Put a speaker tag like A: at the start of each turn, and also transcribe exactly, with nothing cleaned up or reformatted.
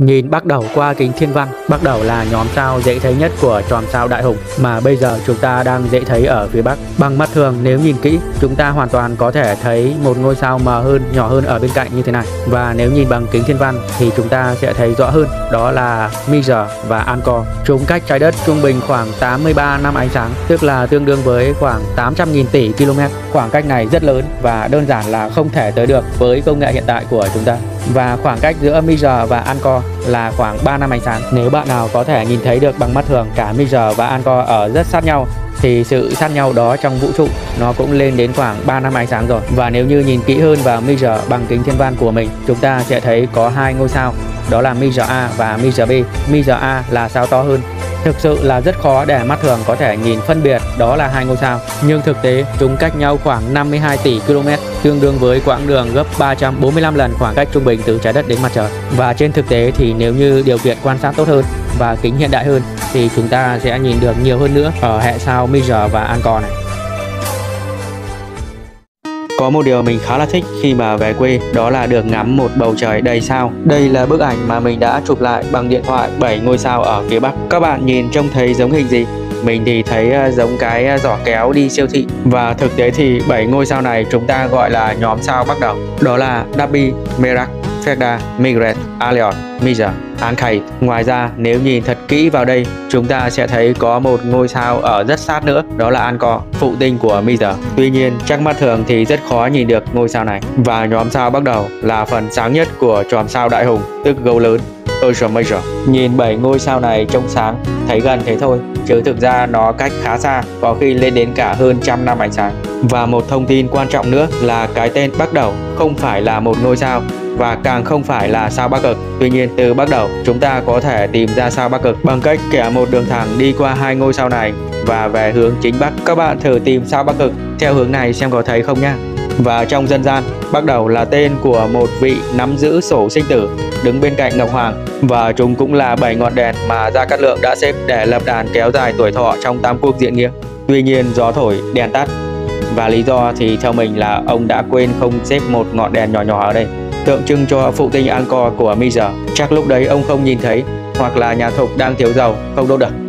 A: Nhìn bắt đầu qua kính thiên văn, bắt đầu là nhóm sao dễ thấy nhất của chòm sao Đại Hùng mà bây giờ chúng ta đang dễ thấy ở phía Bắc. Bằng mắt thường nếu nhìn kỹ, chúng ta hoàn toàn có thể thấy một ngôi sao mờ hơn, nhỏ hơn ở bên cạnh như thế này. Và nếu nhìn bằng kính thiên văn thì chúng ta sẽ thấy rõ hơn, đó là Mizar và Angkor. Chúng cách trái đất trung bình khoảng tám mươi ba năm ánh sáng, tức là tương đương với khoảng tám trăm nghìn tỷ km. Khoảng cách này rất lớn và đơn giản là không thể tới được với công nghệ hiện tại của chúng ta. Và khoảng cách giữa Mizar và Angkor là khoảng ba năm ánh sáng. Nếu bạn nào có thể nhìn thấy được bằng mắt thường cả Mizar và Angkor ở rất sát nhau thì sự sát nhau đó trong vũ trụ nó cũng lên đến khoảng ba năm ánh sáng rồi. Và nếu như nhìn kỹ hơn vào Mizar bằng kính thiên văn của mình, chúng ta sẽ thấy có hai ngôi sao, đó là Mizar A và Mizar B. Mizar A là sao to hơn. Thực sự là rất khó để mắt thường có thể nhìn phân biệt đó là hai ngôi sao, nhưng thực tế chúng cách nhau khoảng năm mươi hai tỷ km, tương đương với quãng đường gấp ba trăm bốn mươi lăm lần khoảng cách trung bình từ trái đất đến mặt trời. Và trên thực tế thì nếu như điều kiện quan sát tốt hơn và kính hiện đại hơn thì chúng ta sẽ nhìn được nhiều hơn nữa ở hệ sao Mizar và Angkor này. Có một điều mình khá là thích khi mà về quê, đó là được ngắm một bầu trời đầy sao. Đây là bức ảnh mà mình đã chụp lại bằng điện thoại bảy ngôi sao ở phía Bắc. Các bạn nhìn trông thấy giống hình gì? Mình thì thấy giống cái giỏ kéo đi siêu thị. Và thực tế thì bảy ngôi sao này chúng ta gọi là nhóm sao bắt đầu. Đó là Dabbi, Merak, Phekda, Migret, Alliot, Mizar, Ankhay. Ngoài ra nếu nhìn thật kỹ vào đây, chúng ta sẽ thấy có một ngôi sao ở rất sát nữa, đó là Angkor, phụ tinh của Mizar. Tuy nhiên chắc mắt thường thì rất khó nhìn được ngôi sao này. Và nhóm sao bắt đầu là phần sáng nhất của chòm sao Đại Hùng, tức gấu lớn, Ursa Major. Nhìn bảy ngôi sao này trông sáng, thấy gần thế thôi, chứ thực ra nó cách khá xa, có khi lên đến cả hơn trăm năm ánh sáng. Và một thông tin quan trọng nữa là cái tên bắt đầu không phải là một ngôi sao và càng không phải là sao Bắc Cực. Tuy nhiên từ Bắc đầu chúng ta có thể tìm ra sao Bắc Cực bằng cách kẻ một đường thẳng đi qua hai ngôi sao này và về hướng chính Bắc. Các bạn thử tìm sao Bắc Cực theo hướng này xem có thấy không nha. Và trong dân gian, Bắc đầu là tên của một vị nắm giữ sổ sinh tử đứng bên cạnh Ngọc Hoàng, và chúng cũng là bảy ngọn đèn mà Gia Cát Lượng đã xếp để lập đàn kéo dài tuổi thọ trong tam quốc diện nghĩa. Tuy nhiên gió thổi đèn tắt, và lý do thì theo mình là ông đã quên không xếp một ngọn đèn nhỏ nhỏ ở đây, tượng trưng cho phụ tinh Angkor của Mizar. Chắc lúc đấy ông không nhìn thấy, hoặc là nhà thục đang thiếu dầu không đốt được.